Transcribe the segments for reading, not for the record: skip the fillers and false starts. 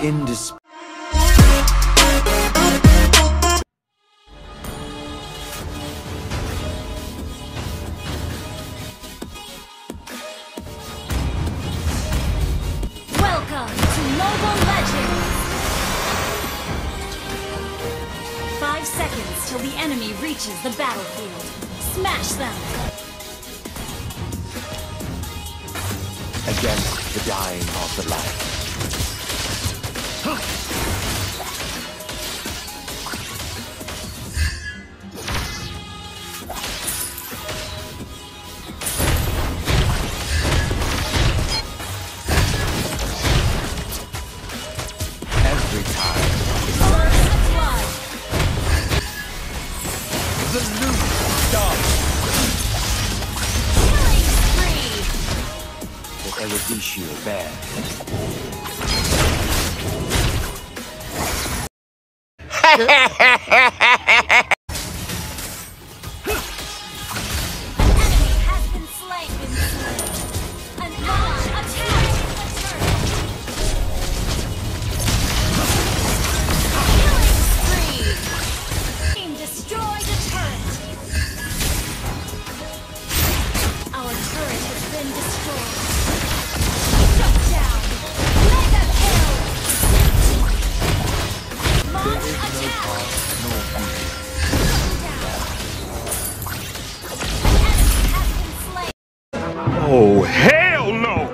in despair. Welcome to Mobile Legends! 5 seconds till the enemy reaches the battlefield. Smash them! Against the dying of the light. Every time. The loop starts. Killing spree! The Eruditio Bear. Enemy has been slain. An launch attack! Killing spree! Team destroyed a turret. Our turret has been destroyed. Shut down! Mega kill! Launch attack! Enemy has been slain. Oh, hell no!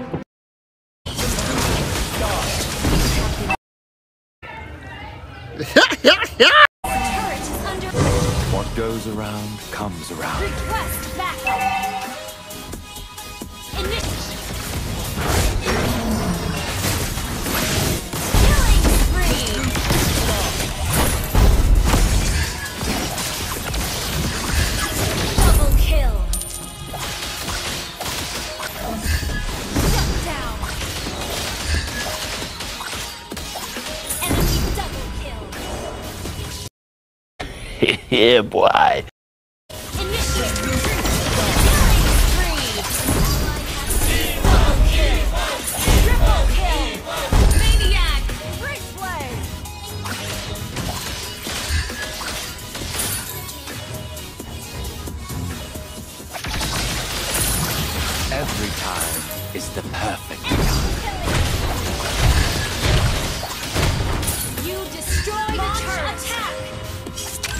Turret is under What goes around comes around. request backup. Initiate. Killing spree. Double kill. Shut down. Enemy double kill. Yeah, boy. Initiate retreat. Killing spree. Double kill. Triple kill. Maniac. Replay. Every time is the perfect time. You destroyed a turret. Attack.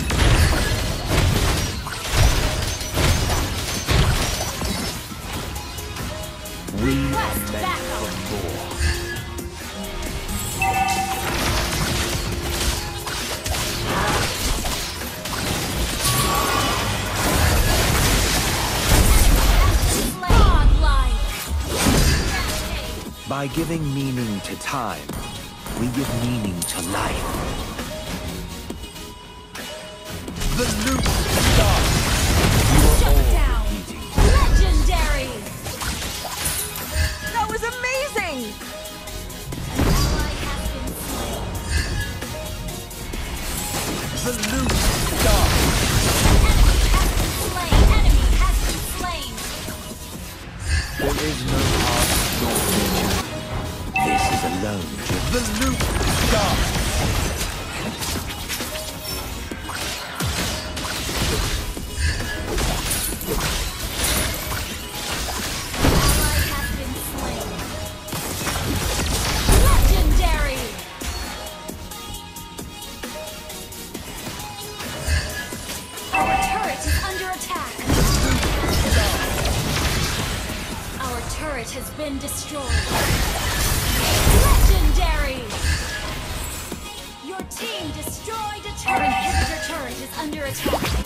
We are Request meant backup. for more. Godlike. By giving meaning to time, we give meaning to life. The loop starts. You are Shut all down. repeating. Legendary. That was amazing! An ally has been slain. The loop starts. Enemy has been slain. There is no art nor nature. This is alone. The loop starts. Ally has been slain. Legendary. Our turret is under attack. Our turret has been destroyed. Legendary. Your team destroyed a turret. Our inhibitor turret is under attack.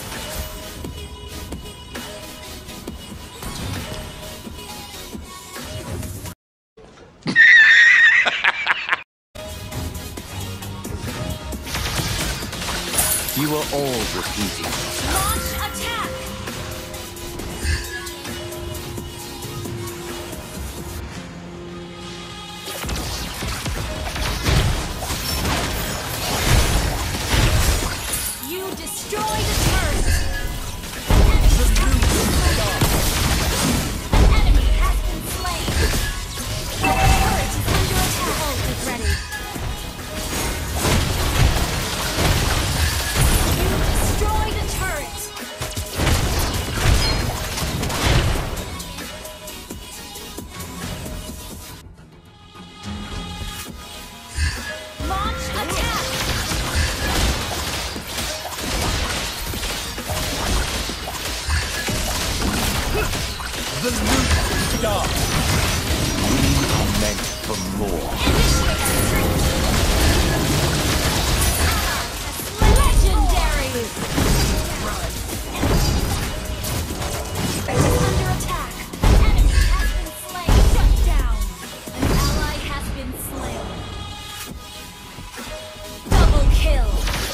You are all repeating. Launch attack. You destroyed a turret. An enemy has been slain. Our turret is under attack. Ult is ready. The loot starts. We are meant for more. Legendary! Under attack. An enemy has been slain. Shut down. An ally has been slain. Double kill.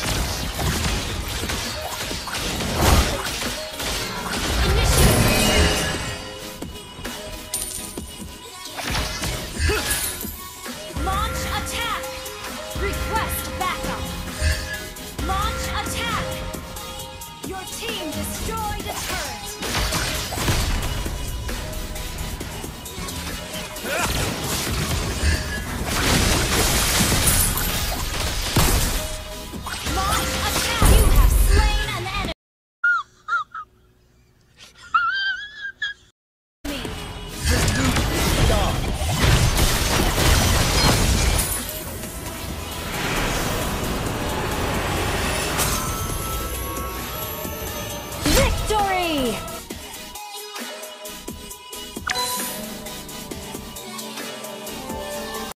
Launch attack! Request backup! Launch attack! Your team destroyed a turret!